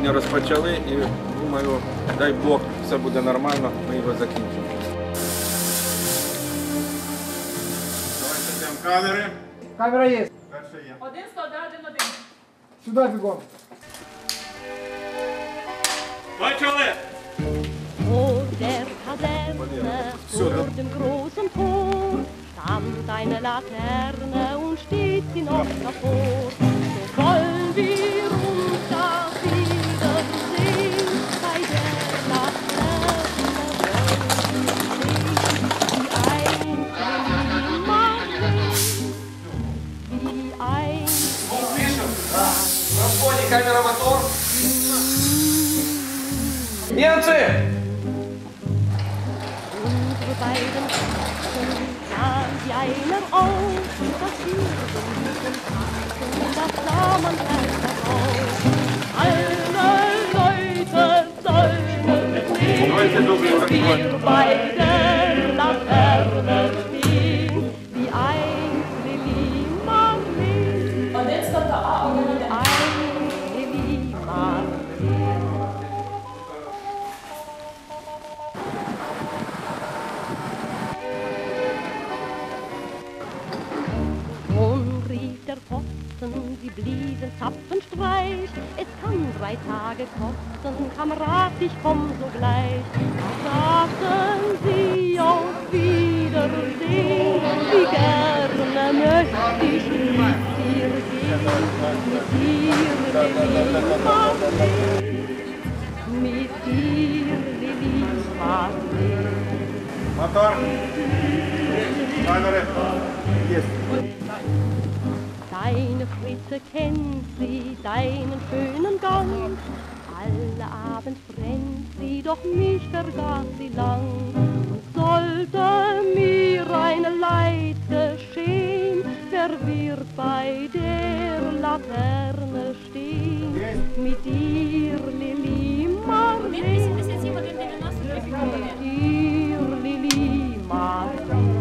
сьогодні розпочали і думаю, дай Бог, все буде нормально, ми його закінчимо. Давайте йдемо камери. Камера є. Перша є. 1, 101, 1. Сюди бігом. Почали! Vor der Kaserne, vor dem großen Tor, stand eine Laterne und steht sie noch davor. So wollen wir uns da wiedersehen, bei der Laterne wollen wir sehen, wie einst Расходи, камера, мотор. Немцы! unsere beiden Herzen sahen wie einer auf, das Jürgen und das sah man gleich heraus. Alle Leute sollen sehen, wir bei der Laterne stehen, wie einst Lili Marleen, 1, 100, А, 1, 1. einst Lili Marleen. Nun rief der Pfosten, sie bliesen Zapfenstreich. Es kann 3 Tage kosten, Kamerad, ich komm sogleich. Da sagten sie auf Wiedersehen, wie gerne möchte ich mit dir gehen, mit dir, Lili Marleen, mit dir, Lili Marleen. Мотор. Камеры. Есть. Deine Fritze kennt sie, deinen schönen Gang. Alle Abend brennt sie, doch mich vergaß sie lang. Und sollte mir ein Leid geschehen, wer wird bei der Laterne stehen? Mit dir, Lili Marleen, 87, 1, 90, mit dir, Lili Marleen.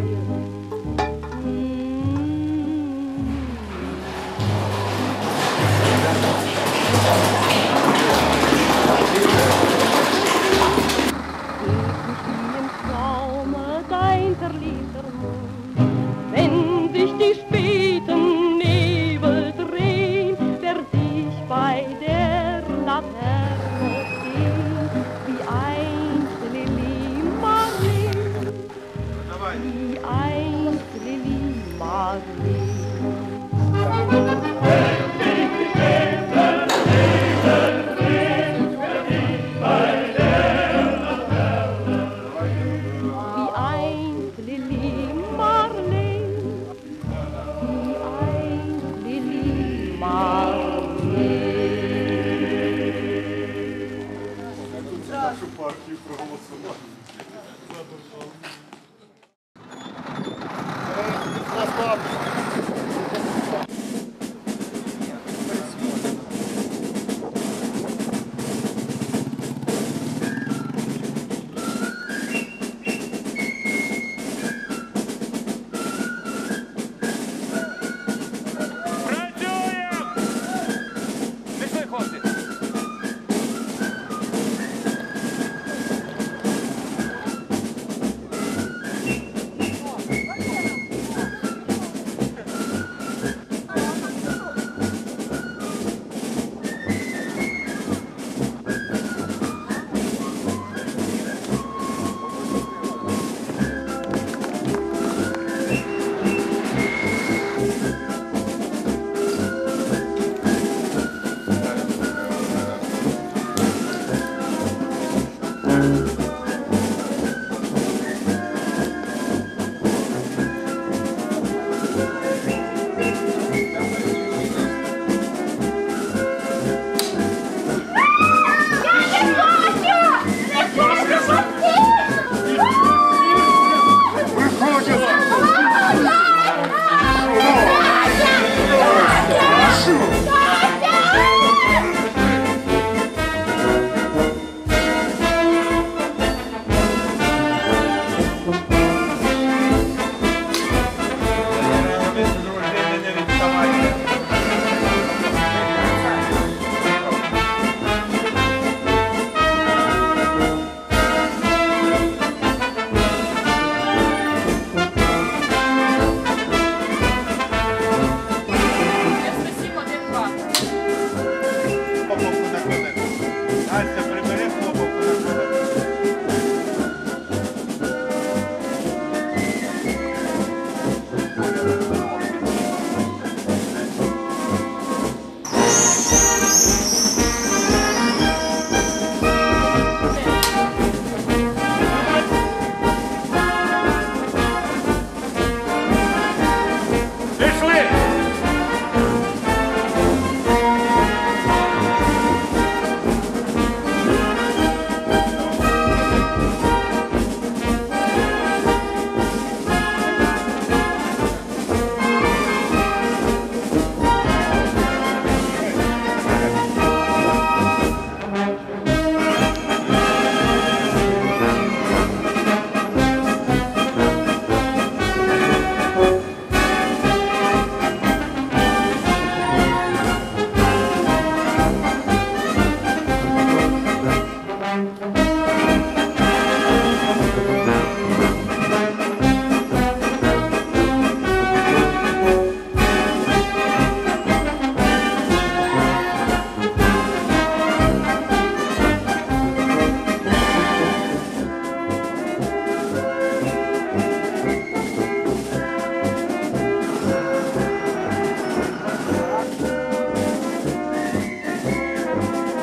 Dein verliebter Mund, wenn sich die späten Nebel drehen, werd ich bei der Laterne stehen, wie einst Lili Marleen, wie einst Lili Marleen. Wie einst Lili Marleen, wie einst Lili Marleen. Нашу партію проголосували.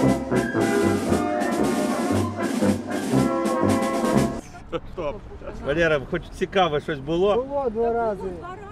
Валера, хоч цікаве щось було? Було 2 рази.